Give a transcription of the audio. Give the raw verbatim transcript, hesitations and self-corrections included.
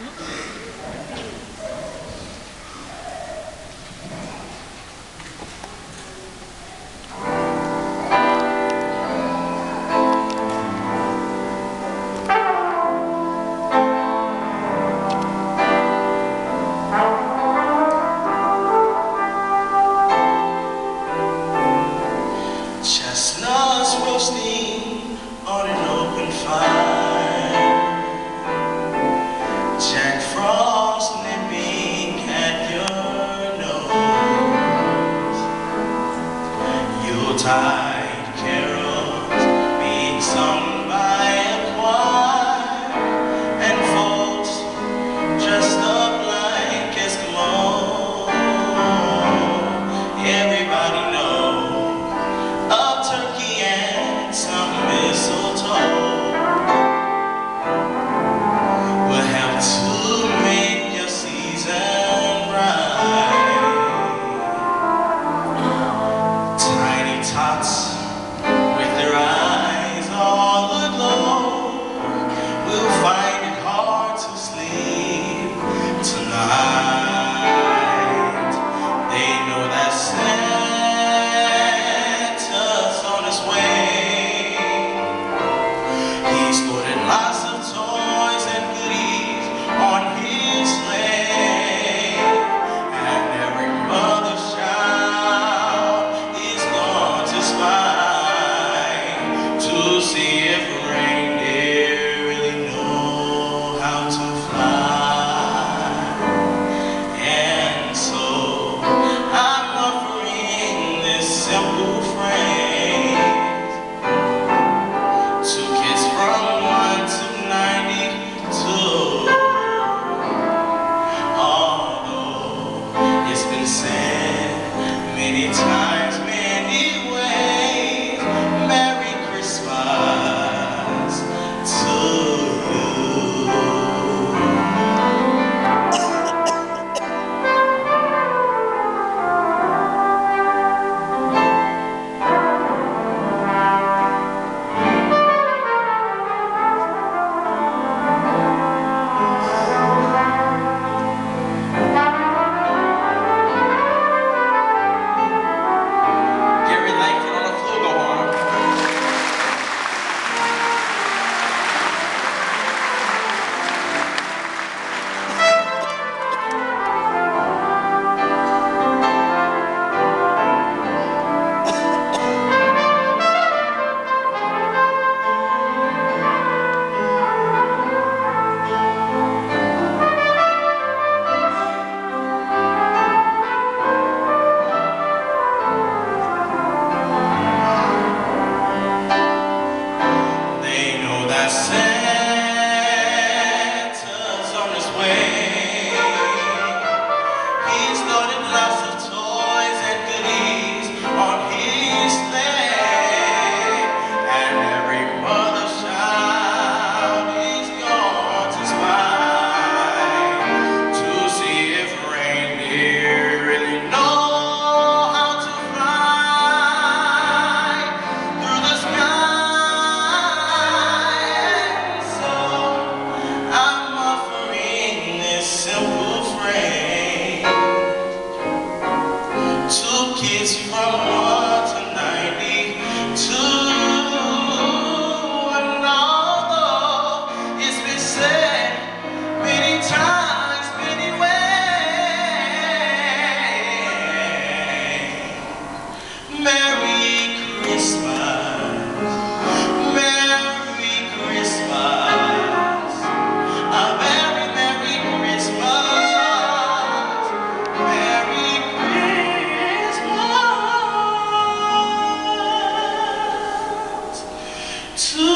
Chestnuts roasting on an open fire, Jack Frost nipping at your nose, Yuletide carols being sung by a choir, and folks dressed up like Eskimos. Everybody knows of turkey and some mistletoe will help to make your season bright. Tiny tots with their eyes all aglow will find it hard to sleep tonight. They know that he's loaded lots of toys and goodies on his sleigh, and every mother's child is gone to spy to see if reindeer really know how to fly. And so I'm offering this simple phrase to kids from one to ninety-two. Although it's been said many times, many ways, Merry Christmas to you. Santa's on his way. He's loaded lots of toys and goodies on his sleigh, and every mother's child is gone to spy to see if reindeer really know how to fly through the sky. Simple phrase to kids from one to ninety-two, and although it's been said many times, many ways, Merry Christmas, Merry Christmas, a very Merry Christmas, Merry Christmas to